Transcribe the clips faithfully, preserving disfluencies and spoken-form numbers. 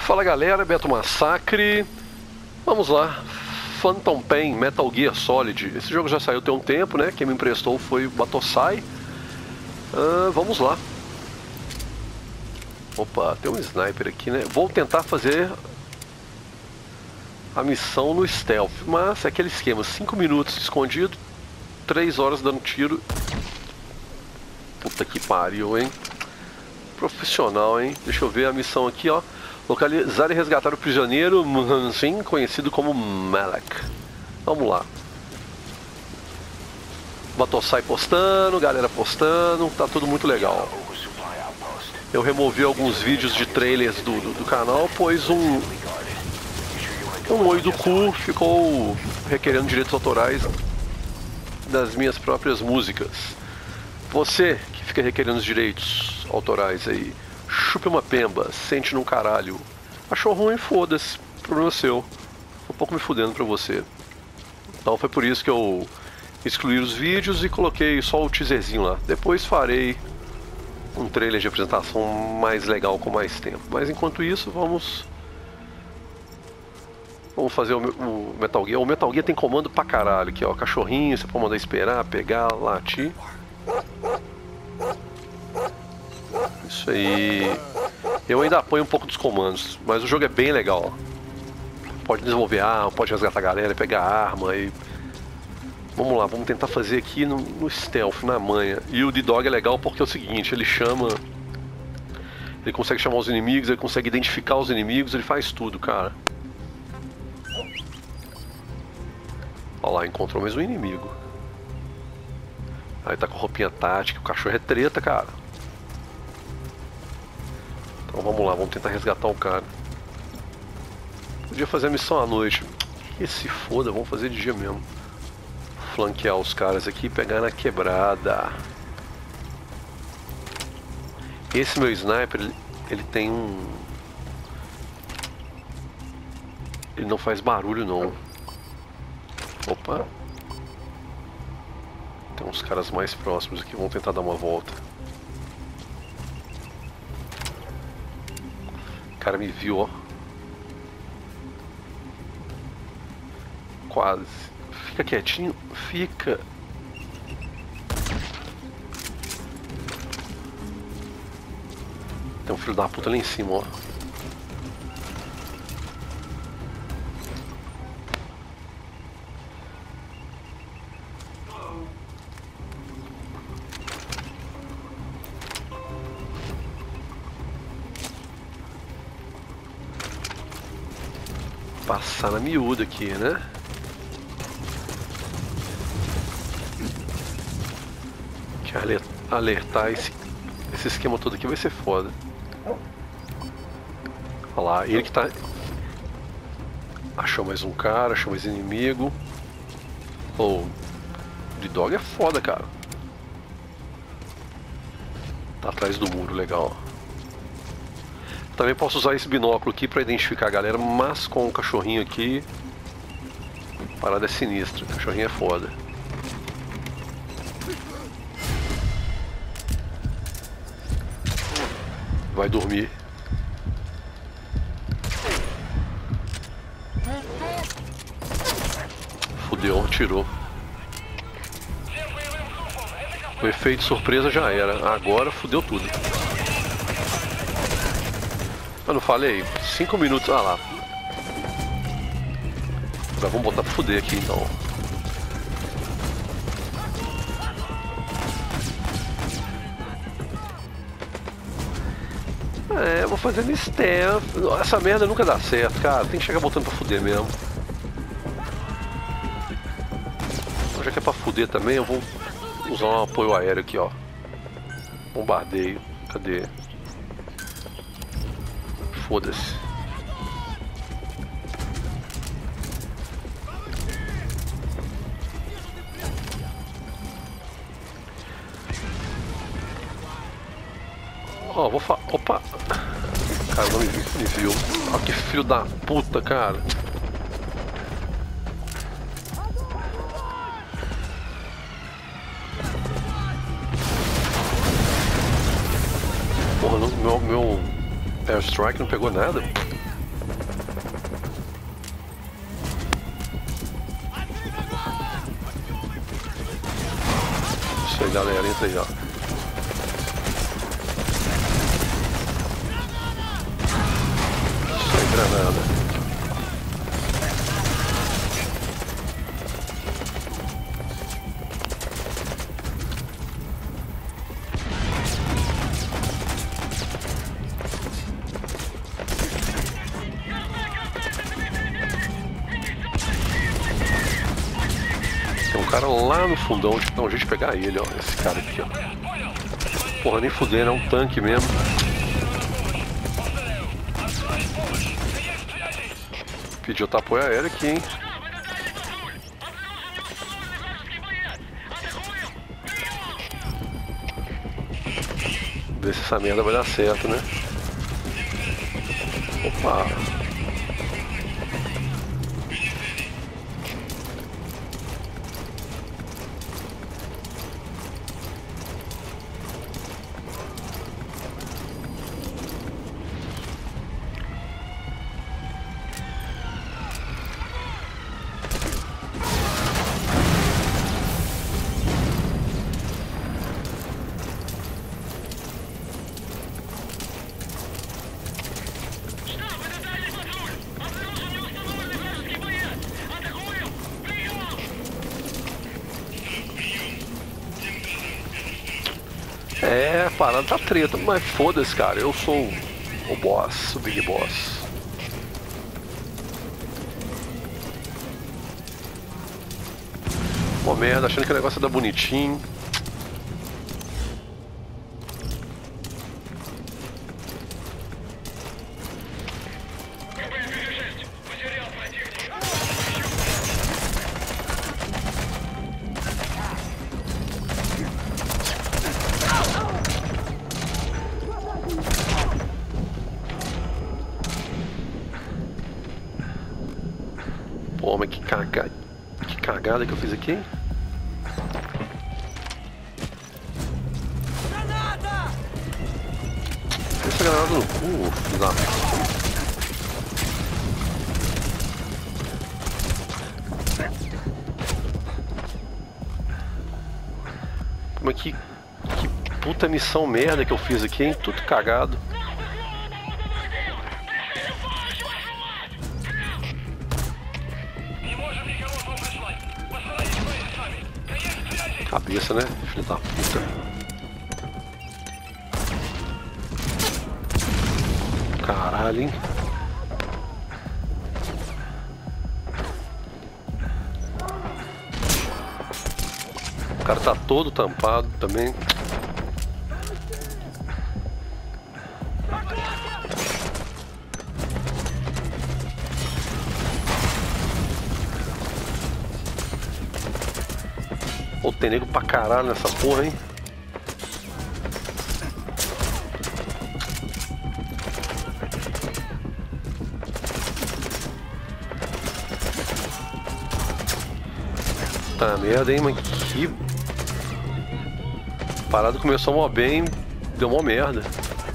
Fala galera, Beto Massacre. Vamos lá, Phantom Pain, Metal Gear Solid. Esse jogo já saiu tem um tempo, né? Quem me emprestou foi o Batosai. uh, Vamos lá. Opa, tem um sniper aqui, né? Vou tentar fazer a missão no stealth, mas é aquele esquema, cinco minutos escondido, três horas dando tiro. Puta que pariu, hein? Profissional, hein? Deixa eu ver a missão aqui, ó. Localizar e resgatar o prisioneiro, sim, conhecido como Malak. Vamos lá. Batosai postando, galera postando, tá tudo muito legal. Eu removi alguns vídeos de trailers do, do, do canal, pois um um oi do cu ficou requerendo direitos autorais das minhas próprias músicas. Você que fica requerendo os direitos autorais aí, chupe uma pemba, sente num caralho. Achou ruim, foda-se, problema seu. Tô um pouco me fudendo pra você. Então foi por isso que eu excluí os vídeos e coloquei só o teaserzinho lá. Depois farei um trailer de apresentação mais legal com mais tempo. Mas enquanto isso, vamos Vamos fazer o, o Metal Gear. O Metal Gear tem comando pra caralho aqui, ó. Cachorrinho, você pode mandar esperar, pegar, latir. Isso aí. Eu ainda apoio um pouco dos comandos, mas o jogo é bem legal. Pode desenvolver arma, pode resgatar a galera, pegar arma e... Vamos lá, vamos tentar fazer aqui no, no stealth, na manha. E o D-Dog é legal porque é o seguinte, ele chama... Ele consegue chamar os inimigos, ele consegue identificar os inimigos, ele faz tudo, cara. Olha lá, encontrou mais um inimigo. Aí tá com roupinha tática, o cachorro é treta, cara. Então vamos lá, vamos tentar resgatar o cara. Podia fazer a missão à noite. Que se foda, vamos fazer de dia mesmo. Flanquear os caras aqui e pegar na quebrada. Esse meu sniper, ele, ele tem um... Ele não faz barulho não. Opa. Tem uns caras mais próximos aqui, vamos tentar dar uma volta. O cara me viu, ó. Quase. Fica quietinho, fica. Tem um filho da puta lá em cima, ó. Passar na miúda aqui, né? Que alertar esse, esse esquema todo aqui vai ser foda. Olha lá, ele que tá... Achou mais um cara, achou mais inimigo. Oh, o D-Dog é foda, cara. Tá atrás do muro, legal. Também posso usar esse binóculo aqui para identificar a galera, mas com o cachorrinho aqui, a parada é sinistra, o cachorrinho é foda. Vai dormir. Fudeu, tirou. O efeito surpresa já era, agora fudeu tudo. Eu não falei? cinco minutos, ah lá. Agora vamos botar pra fuder aqui então. É, eu vou fazer no stealth. Essa merda nunca dá certo, cara. Tem que chegar botando pra fuder mesmo. Então, já que é pra fuder também, eu vou usar um apoio aéreo aqui, ó. Bombardeio. Cadê? Foda-se. Ó, oh, vou fa... Opa! Cara, não me viu. Me viu. Ó, que filho da puta, cara. Porra, não, meu, meu Airstrike não pegou nada. galera, entra aí, ó. Sem granada. Tem um cara lá no fundão, de dar um jeito de pegar ele, ó. Esse cara aqui, ó. Porra, nem fudendo, é um tanque mesmo. Pediu outro apoio aéreo aqui, hein. Ver se essa merda vai dar certo, né? Opa! É, a parada tá treta, mas foda-se, cara. Eu sou o boss, o Big Boss. Pô, merda, achando que o negócio ia dar bonitinho. Pô, mas que cagada, que cagada que eu fiz aqui. Essa granada no cu, filho da... Mas que, que puta missão merda que eu fiz aqui, hein? Tudo cagado. Cabeça, né? Filho da puta. Caralho, hein? O cara tá todo tampado também. Pô, tem nego pra caralho nessa porra, hein? Tá merda, hein, mano? Que... A parada começou mó bem, deu mó merda.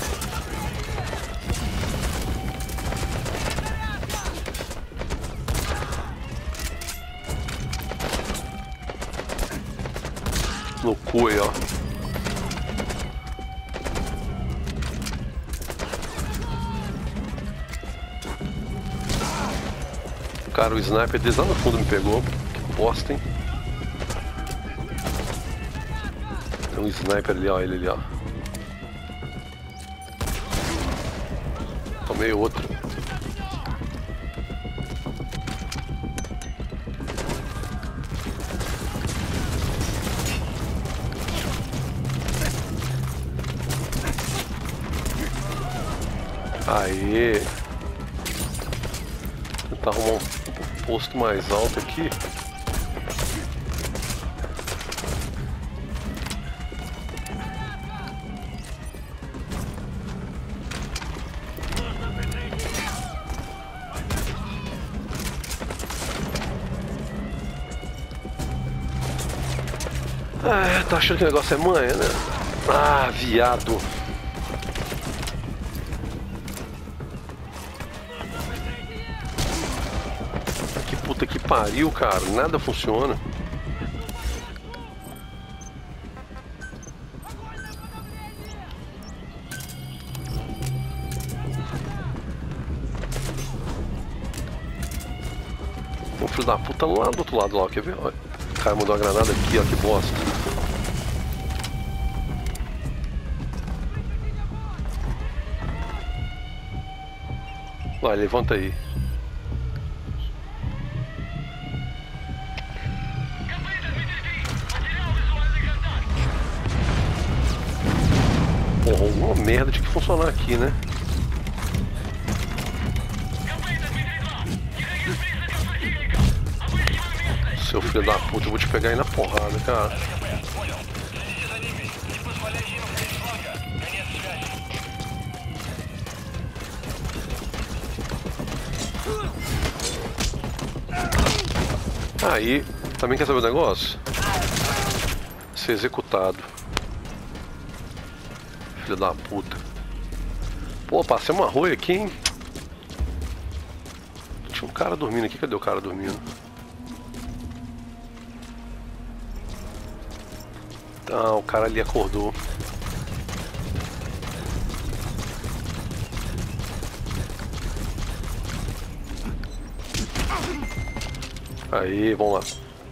No cu aí, ó. Cara, o sniper desde lá no fundo me pegou. Que bosta, hein? Tem um sniper ali, ó. Ele ali, ó. Tomei outro. Aê! Vou tentar arrumar um posto mais alto aqui. Ah, tá achando que o negócio é manha, né? Ah, viado! Puta que pariu, cara, nada funciona. O filho da puta lá do outro lado lá, quer ver? Olha, o cara mandou uma granada aqui, ó, que bosta. Vai, levanta aí. Porra, uma merda de que funcionar aqui, né? Seu filho da puta, eu vou te pegar aí na porrada, cara. Aí, também quer saber o negócio? Ser executado. Filho da puta. Pô, passei uma rua aqui, hein? Tinha um cara dormindo aqui, cadê o cara dormindo? Ah, o cara ali acordou. Aí, vamos lá.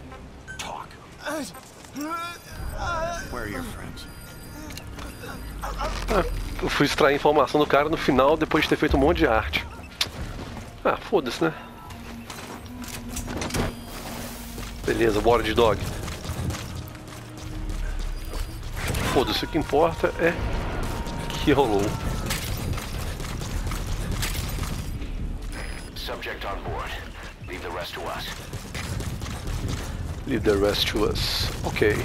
Ah, eu fui extrair informação do cara no final depois de ter feito um monte de arte. Ah, foda-se, né? Beleza, bora de dog. Foda-se, o que importa é que rolou. Subject on board. Leave the rest to us. Leave the rest to us. Ok.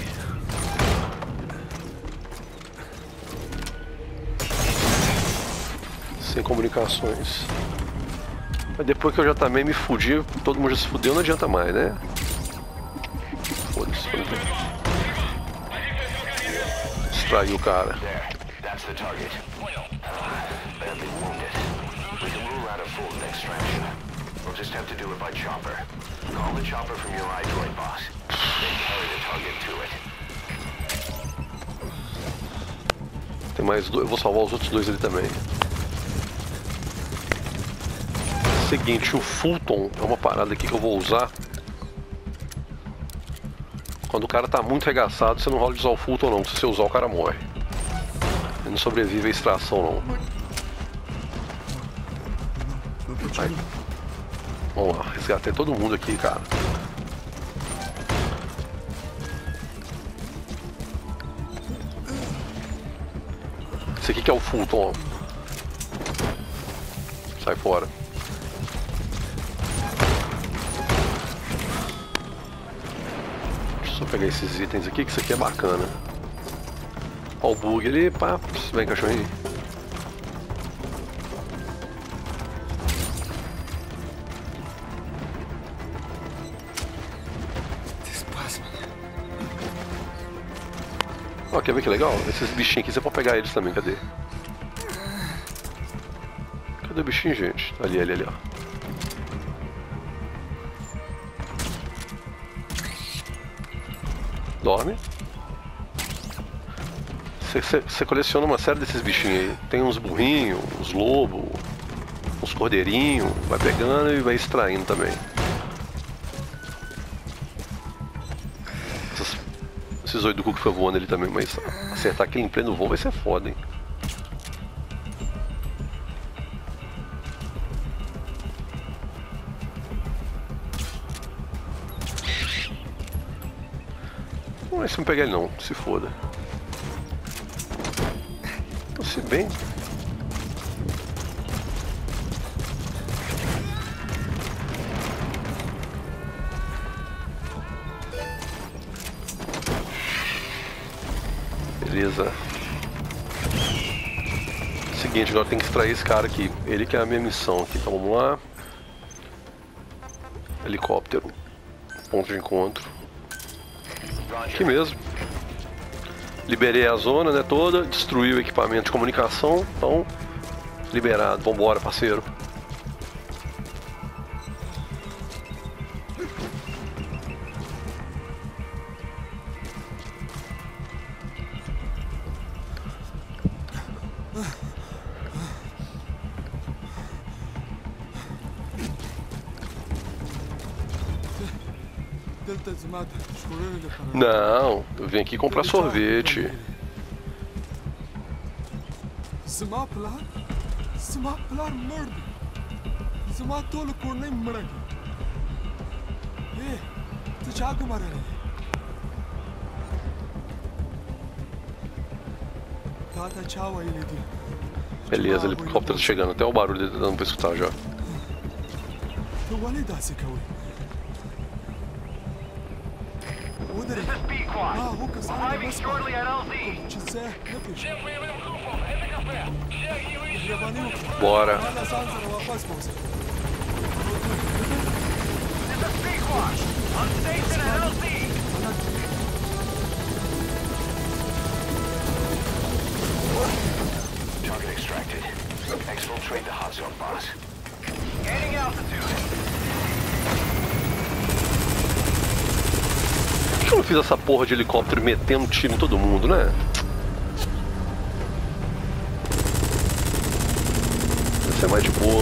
Sem comunicações. Mas depois que eu já também me fudi, todo mundo já se fudeu, não adianta mais, né? Foda-se. Extraiu o cara. There. That's the target. Badly wounded. We can rule out a full extraction. We'll just have to do it by chopper. Call the chopper from your iDroid boss. Then carry the target to it. Tem mais dois. Eu vou salvar os outros dois ali também. Seguinte, o Fulton é uma parada aqui que eu vou usar. Quando o cara tá muito regaçado, você não rola de usar o Fulton não. Se você usar, o cara morre. Ele não sobrevive à extração não. Aí. Vamos lá, resgatei todo mundo aqui, cara. Esse aqui que é o Fulton, ó. Sai fora. Deixa eu só pegar esses itens aqui, que isso aqui é bacana. Ó o bug ali, pá. Vem, cachorrinho. Ó, quer ver que legal? Esses bichinhos aqui, você pode pegar eles também, cadê? Cadê o bichinho, gente? Ali, ali, ali, ó. Dorme. Você coleciona uma série desses bichinhos aí. Tem uns burrinhos, uns lobos, uns cordeirinhos. Vai pegando e vai extraindo também. Essas, esses oito do cu que foi voando ali também, mas acertar aquele em pleno voo vai ser foda, hein? Não vai se não pegar ele não, se foda. Se bem. Beleza. Seguinte, agora tem que extrair esse cara aqui. Ele que é a minha missão aqui. Então vamos lá. Helicóptero. Ponto de encontro. Aqui mesmo. Liberei a zona, né, toda, destruí o equipamento de comunicação, então, liberado. Vambora, parceiro. Não, eu vim aqui comprar sorvete. Beleza, helicóptero chegando, até o barulho dele dando pra escutar já. Bora. Target extracted. Exfiltrate the hot zone, boss. Gaining altitude. Por que eu não fiz essa porra de helicóptero metendo tiro em todo mundo, né? Vai ser mais de boa.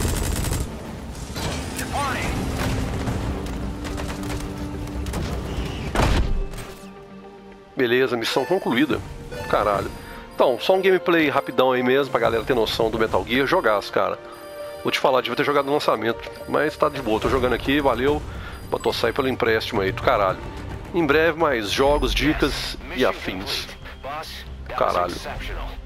Beleza, missão concluída. Caralho. Então, só um gameplay rapidão aí mesmo, pra galera ter noção do Metal Gear. Jogaço, cara. Vou te falar, devia ter jogado no lançamento. Mas tá de boa, tô jogando aqui, valeu. Botou sair pelo empréstimo aí, do caralho. Em breve, mais jogos, dicas e afins. Caralho.